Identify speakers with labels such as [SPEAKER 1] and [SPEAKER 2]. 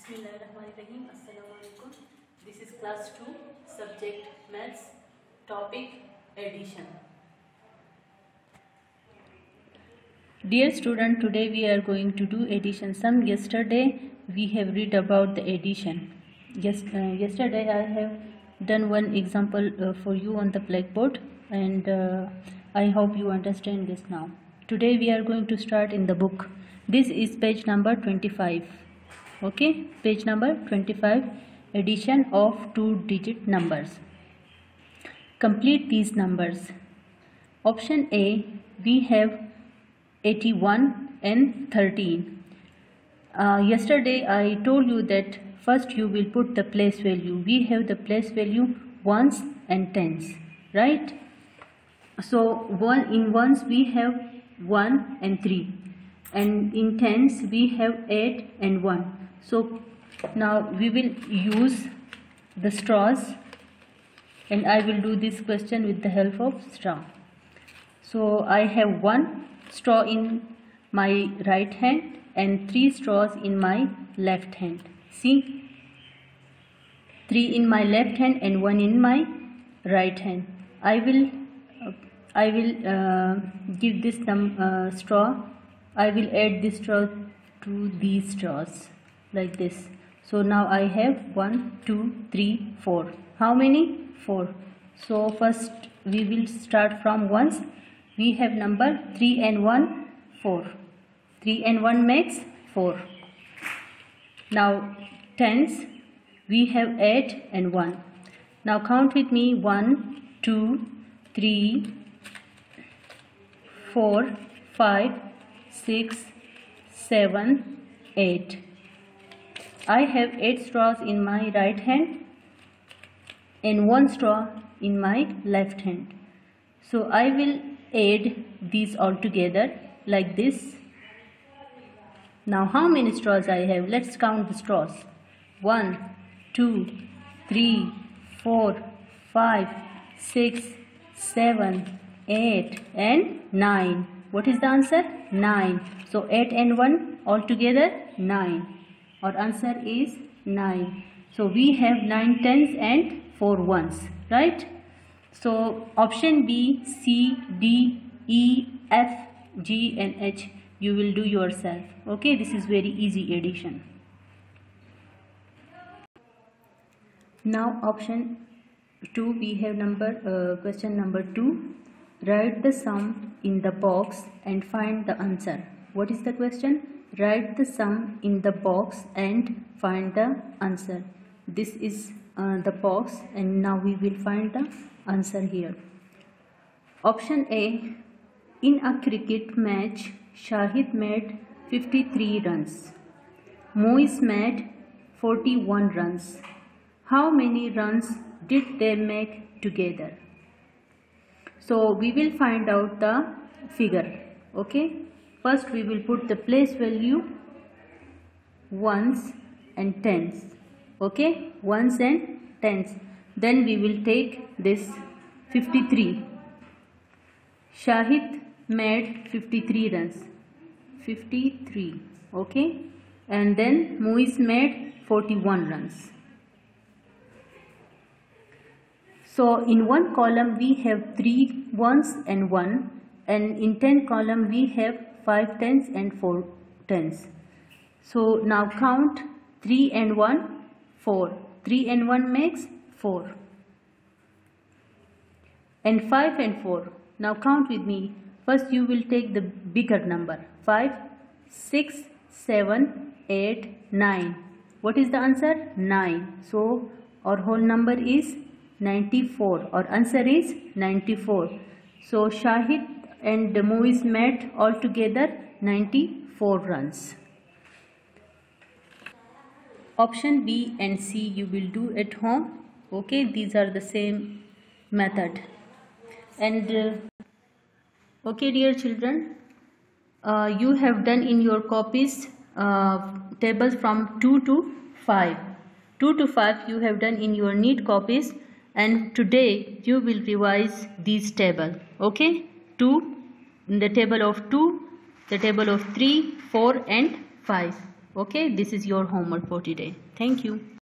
[SPEAKER 1] Bismillahirrahmanirrahim. Assalamualaikum. This is class 2, subject maths, topic addition. Dear student, today we are going to do addition sum. Yesterday we have read about the addition. Yesterday I have done one example for you on the blackboard, and I hope you understand this now. Today we are going to start in the book. This is page number 25. Okay, page number 25, addition of 2-digit numbers. Complete these numbers. Option A, we have 81 and 13. Yesterday I told you that first you will put the place value. We have the place value ones and tens, right? So in ones we have 1 and 3, and in tens we have 8 and 1. So now we will use the straws, and I will do this question with the help of straw. So I have 1 straw in my right hand and 3 straws in my left hand. See, 3 in my left hand and 1 in my right hand. I will give this straw. I will add this straw to these straws like this. So now I have 1, 2, 3, 4. How many? 4. So first we will start from ones. We have number 3 and 1, 4. 3 and 1 makes 4. Now tens, we have 8 and 1. Now count with me. 1, 2, 3, 4, 5, 6, 7, 8. I have 8 straws in my right hand and 1 straw in my left hand. So I will add these all together like this. Now how many straws I have? Let's count the straws. 1, 2, 3, 4, 5, 6, 7, 8 and 9. What is the answer? 9. So 8 and 1 all together 9. Our answer is 9. So we have 9 tens and 4 ones, right? So option B, C, D, E, F, G and H you will do yourself. Okay, this is very easy addition. Now option 2, we have question number 2. Write the sum in the box and find the answer. What is the question? Write the sum in the box and find the answer. This is the box, and now we will find the answer here. Option A, in a cricket match, Shahid made 53 runs. Mois made 41 runs. How many runs did they make together? So we will find out the figure. Okay. First we will put the place value ones and tens. Okay, ones and tens. Then we will take this 53. Shahid made 53 runs. 53. Okay, and then Muiz made 41 runs. So in one column we have 3 ones and 1, and in 10 column we have 5 tens and 4 tens. So now count 3 and 1, 4. 3 and 1 makes 4. And 5 and 4. Now count with me. First you will take the bigger number. 5, 6, 7, 8, 9. What is the answer? 9. So our whole number is 94. Our answer is 94. So Shahid and Muiz made altogether 94 runs. Option B and C you will do at home. Okay, these are the same method. And okay, dear children, you have done in your copies tables from 2 to 5. 2 to 5 you have done in your neat copies, and today you will revise these table. Okay, 2, the table of 2, the table of 3, 4 and 5. Okay, this is your homework for today. Thank you.